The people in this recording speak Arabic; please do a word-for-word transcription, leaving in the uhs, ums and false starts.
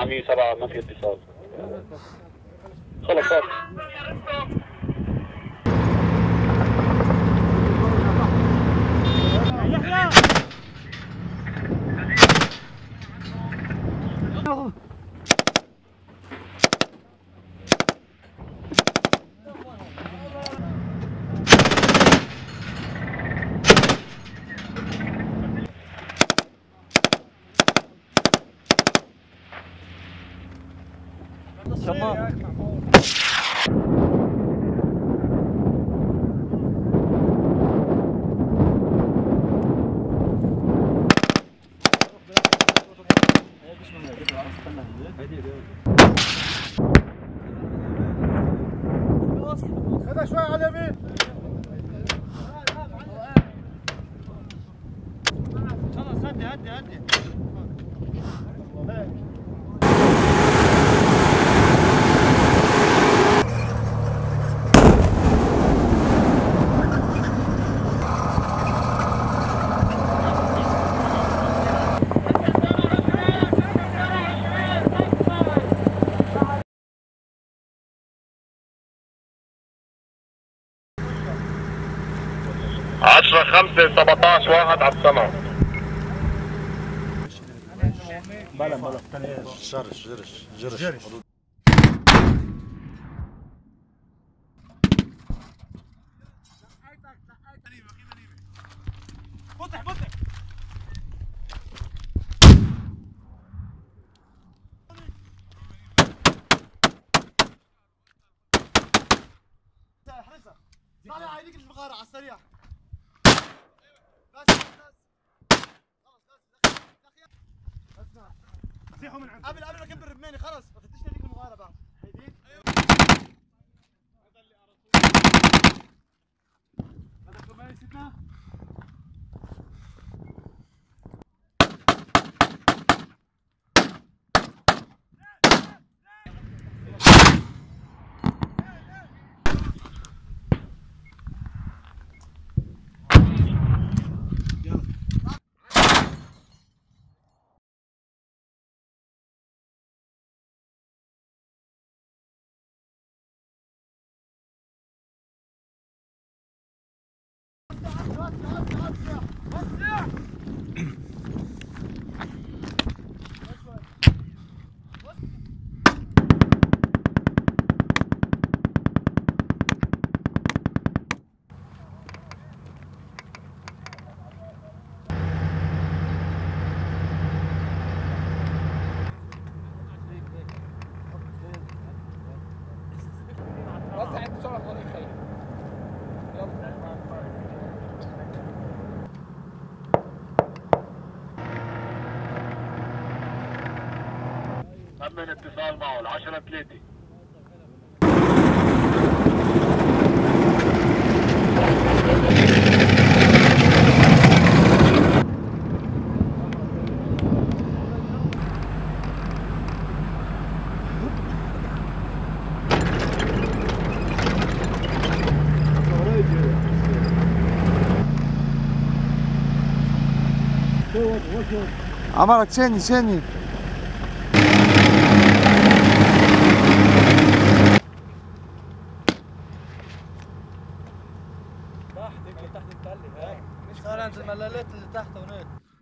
مية وسبعة ما في اتصال. خلص صار. شمال هذا شوي على اليمين. خلاص هدي هدي هدي. عشرة خمسة سبعتاشر واحد على السماء. بلا بلا جرش جرش جرش جرش. فتح فتح. احرزها. طالع عينيك المغارة على السريع. بس بس خلص بس اسمع زيحوا من عندك قبل قبل ما اكبر رماني خلص ما فتشنا فيك المغاره بعد هيديك هذا اللي قرصوه هذا كمان ستنا وسع انت شغلك طريق خير يلا أمن اتصال معه العشرة ثلاثة. عمرك ثاني ثاني تحت تحت التلة هاي مش صار عند الملالات اللي تحت هناك.